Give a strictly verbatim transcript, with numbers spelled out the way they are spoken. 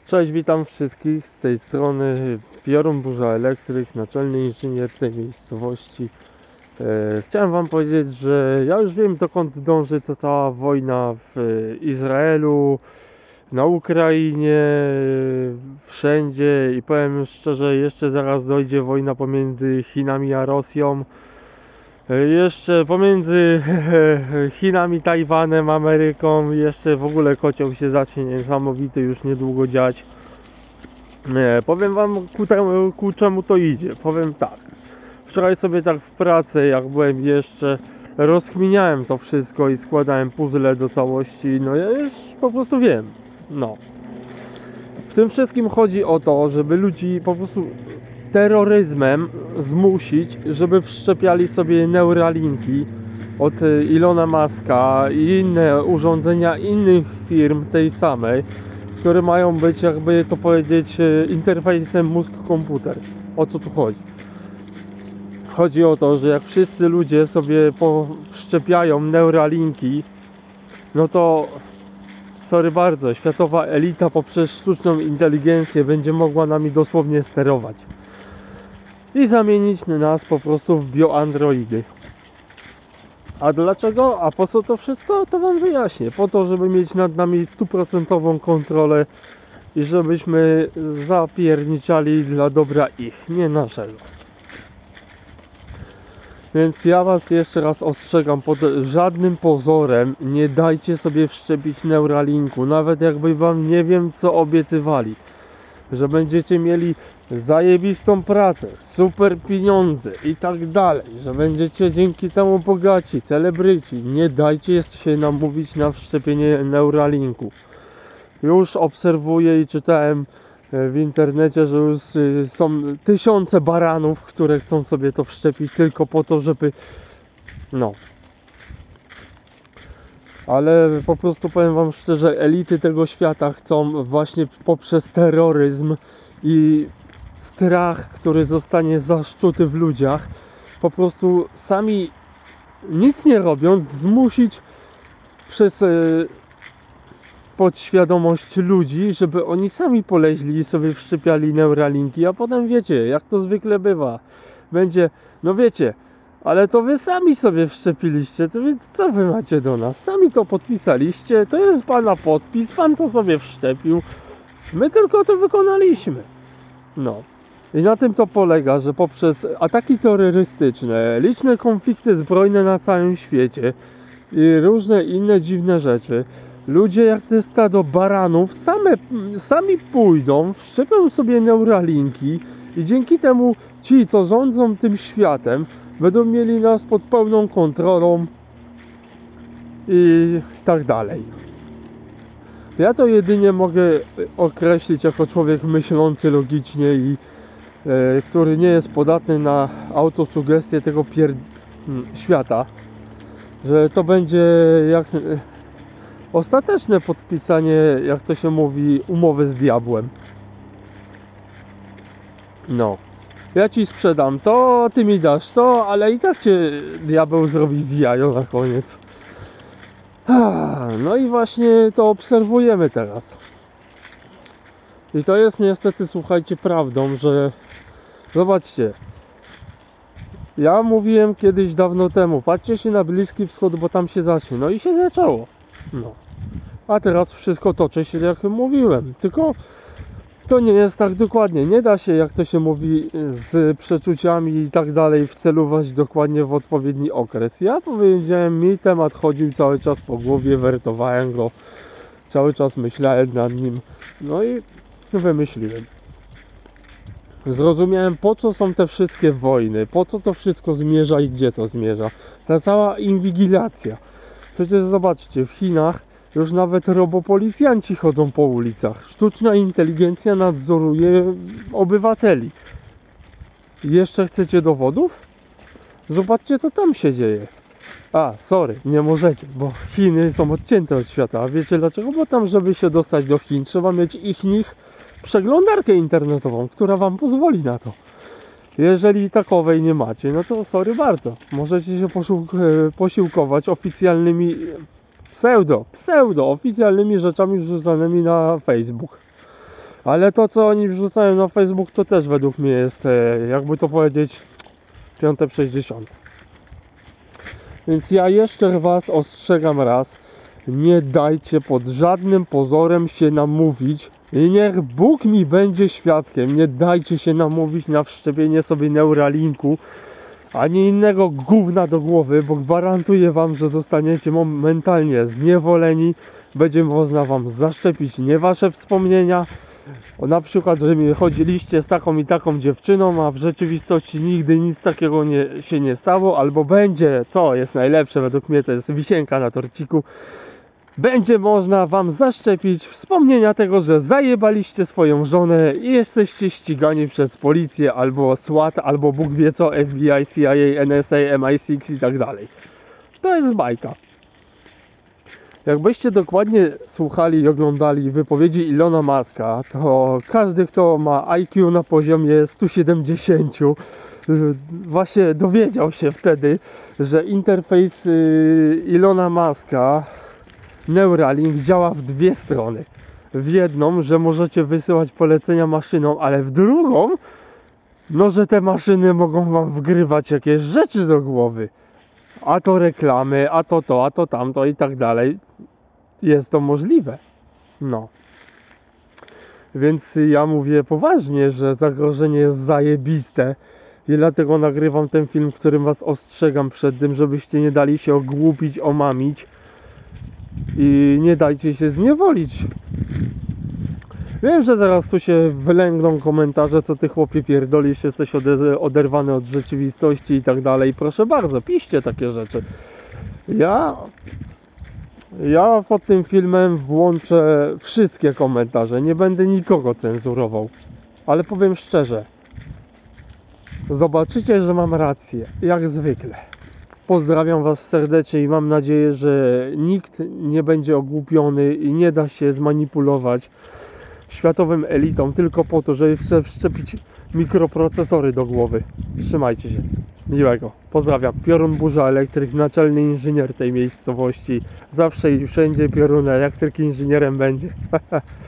Cześć, witam wszystkich z tej strony Piorun Burza Elektryk, naczelny inżynier tej miejscowości. E, chciałem wam powiedzieć, że ja już wiem, dokąd dąży ta cała wojna w Izraelu, na Ukrainie, wszędzie i powiem szczerze, jeszcze zaraz dojdzie wojna pomiędzy Chinami a Rosją. Jeszcze pomiędzy Chinami, Tajwanem, Ameryką, jeszcze w ogóle kocioł się zacznie niesamowity już niedługo dziać. Nie, powiem wam ku, temu, ku czemu to idzie. Powiem tak. Wczoraj sobie tak w pracy, jak byłem jeszcze, rozkminiałem to wszystko i składałem puzzle do całości. No ja już po prostu wiem. No. W tym wszystkim chodzi o to, żeby ludzi po prostu terroryzmem zmusić, żeby wszczepiali sobie Neuralinki od Ilona Muska i inne urządzenia innych firm tej samej, które mają być, jakby to powiedzieć, interfejsem mózg-komputer. O co tu chodzi? Chodzi o to, że jak wszyscy ludzie sobie wszczepiają Neuralinki, no to sorry bardzo, światowa elita poprzez sztuczną inteligencję będzie mogła nami dosłownie sterować i zamienić nas po prostu w bioandroidy. A dlaczego? A po co to wszystko? To wam wyjaśnię. Po to, żeby mieć nad nami stuprocentową kontrolę i żebyśmy zapierniczali dla dobra ich, nie naszego. Więc ja was jeszcze raz ostrzegam, pod żadnym pozorem nie dajcie sobie wszczepić Neuralinku, nawet jakby wam nie wiem co obiecywali, że będziecie mieli zajebistą pracę, super pieniądze i tak dalej, że będziecie dzięki temu bogaci, celebryci. Nie dajcie się namówić na wszczepienie Neuralinku. Już obserwuję i czytałem w internecie, że już są tysiące baranów, które chcą sobie to wszczepić tylko po to, żeby no ale po prostu powiem wam szczerze, elity tego świata chcą właśnie poprzez terroryzm i strach, który zostanie zaszczuty w ludziach, po prostu sami nic nie robiąc zmusić przez podświadomość ludzi, żeby oni sami poleźli i sobie wszczepiali Neuralinki, a potem wiecie, jak to zwykle bywa, będzie, no wiecie, ale to wy sami sobie wszczepiliście, to więc co wy macie do nas? Sami to podpisaliście, to jest pana podpis, pan to sobie wszczepił, my tylko to wykonaliśmy. No. I na tym to polega, że poprzez ataki terrorystyczne, liczne konflikty zbrojne na całym świecie i różne inne dziwne rzeczy, ludzie jak te stado baranów same, sami pójdą, wszczepią sobie Neuralinki i dzięki temu ci, co rządzą tym światem, będą mieli nas pod pełną kontrolą i tak dalej. Ja to jedynie mogę określić jako człowiek myślący logicznie i e, który nie jest podatny na autosugestię tego pier... świata, że to będzie jak ostateczne podpisanie, jak to się mówi, umowy z diabłem. No. Ja ci sprzedam to, ty mi dasz to, ale i tak cię diabeł zrobi w jajo na koniec. No i właśnie to obserwujemy teraz. I to jest niestety, słuchajcie, prawdą, że zobaczcie, ja mówiłem kiedyś dawno temu, patrzcie się na Bliski Wschód, bo tam się zacznie. No i się zaczęło. No. A teraz wszystko toczy się, jak mówiłem. Tylko to nie jest tak dokładnie. Nie da się, jak to się mówi, z przeczuciami i tak dalej wcelować dokładnie w odpowiedni okres. Ja powiedziałem, mi temat chodził cały czas po głowie, wertowałem go, cały czas myślałem nad nim. No i wymyśliłem. Zrozumiałem, po co są te wszystkie wojny, po co to wszystko zmierza i gdzie to zmierza. Ta cała inwigilacja. Przecież zobaczcie, w Chinach już nawet robopolicjanci chodzą po ulicach. Sztuczna inteligencja nadzoruje obywateli. Jeszcze chcecie dowodów? Zobaczcie, co tam się dzieje. A, sorry, nie możecie, bo Chiny są odcięte od świata. A wiecie dlaczego? Bo tam, żeby się dostać do Chin, trzeba mieć ich nich przeglądarkę internetową, która wam pozwoli na to. Jeżeli takowej nie macie, no to sorry bardzo. Możecie się posiłkować oficjalnymi pseudo, pseudo oficjalnymi rzeczami wrzucanymi na Facebook. Ale to, co oni wrzucają na Facebook, to też według mnie jest, e, jakby to powiedzieć, piąte przez dziesiąte. Więc ja jeszcze was ostrzegam raz, nie dajcie pod żadnym pozorem się namówić i niech Bóg mi będzie świadkiem, nie dajcie się namówić na wszczepienie sobie Neuralinku ani innego gówna do głowy, bo gwarantuję wam, że zostaniecie momentalnie zniewoleni, będzie można wam zaszczepić nie wasze wspomnienia, na przykład, że chodziliście z taką i taką dziewczyną, a w rzeczywistości nigdy nic takiego nie, się nie stało, albo będzie, co jest najlepsze według mnie, to jest wisienka na torciku, będzie można wam zaszczepić wspomnienia tego, że zajebaliście swoją żonę i jesteście ścigani przez policję, albo SWAT, albo Bóg wie co, F B I, C I A, N S A, M I six i tak dalej. To jest bajka. Jakbyście dokładnie słuchali i oglądali wypowiedzi Elona Muska, to każdy, kto ma I Q na poziomie sto siedemdziesiąt, właśnie dowiedział się wtedy, że interfejs Elona Muska, Neuralink, działa w dwie strony. W jedną, że możecie wysyłać polecenia maszynom, ale w drugą, no, że te maszyny mogą wam wgrywać jakieś rzeczy do głowy. A to reklamy, a to to, a to tamto i tak dalej. Jest to możliwe. No. Więc ja mówię poważnie, że zagrożenie jest zajebiste. I dlatego nagrywam ten film, w którym was ostrzegam przed tym, żebyście nie dali się ogłupić, omamić. I nie dajcie się zniewolić. Wiem, że zaraz tu się wylęgną komentarze, co ty chłopie pierdolisz, jesteś ode- oderwany od rzeczywistości i tak dalej. Proszę bardzo, piszcie takie rzeczy. Ja... Ja pod tym filmem włączę wszystkie komentarze, nie będę nikogo cenzurował. Ale powiem szczerze, zobaczycie, że mam rację, jak zwykle. Pozdrawiam was serdecznie i mam nadzieję, że nikt nie będzie ogłupiony i nie da się zmanipulować światowym elitom tylko po to, żeby chce wszczepić mikroprocesory do głowy. Trzymajcie się. Miłego. Pozdrawiam. Piorun Burza Elektryk, naczelny inżynier tej miejscowości. Zawsze i wszędzie Piorun Elektryk inżynierem będzie.